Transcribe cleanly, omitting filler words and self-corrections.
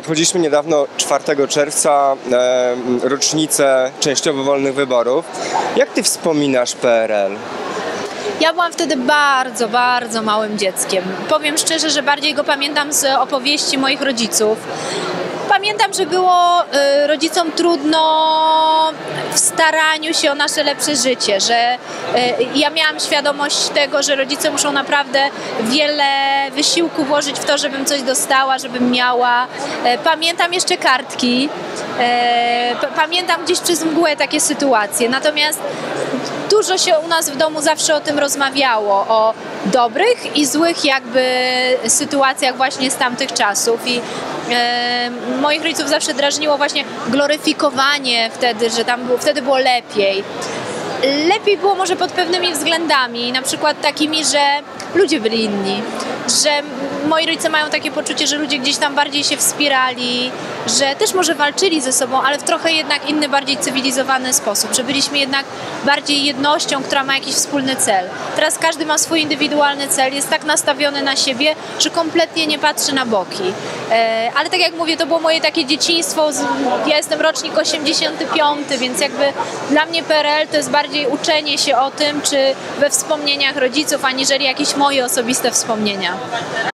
Obchodziliśmy niedawno 4 czerwca rocznicę częściowo wolnych wyborów. Jak ty wspominasz PRL? Ja byłam wtedy bardzo, bardzo małym dzieckiem. Powiem szczerze, że bardziej go pamiętam z opowieści moich rodziców. Pamiętam, że było rodzicom trudno w staraniu się o nasze lepsze życie, że ja miałam świadomość tego, że rodzice muszą naprawdę wiele wysiłku włożyć w to, żebym coś dostała, żebym miała. Pamiętam jeszcze kartki, pamiętam gdzieś przez mgłę takie sytuacje, natomiast dużo się u nas w domu zawsze o tym rozmawiało, o dobrych i złych jakby sytuacjach właśnie z tamtych czasów i moich rodziców zawsze drażniło właśnie gloryfikowanie wtedy, że wtedy było lepiej. Lepiej było może pod pewnymi względami, na przykład takimi, że ludzie byli inni, że moi rodzice mają takie poczucie, że ludzie gdzieś tam bardziej się wspierali, że też może walczyli ze sobą, ale w trochę jednak inny, bardziej cywilizowany sposób, że byliśmy jednak bardziej jednością, która ma jakiś wspólny cel. Teraz każdy ma swój indywidualny cel, jest tak nastawiony na siebie, że kompletnie nie patrzy na boki. Ale tak jak mówię, to było moje takie dzieciństwo, ja jestem rocznik 85, więc jakby dla mnie PRL to jest bardziej uczenie się o tym, czy we wspomnieniach rodziców, aniżeli jakieś moje osobiste wspomnienia.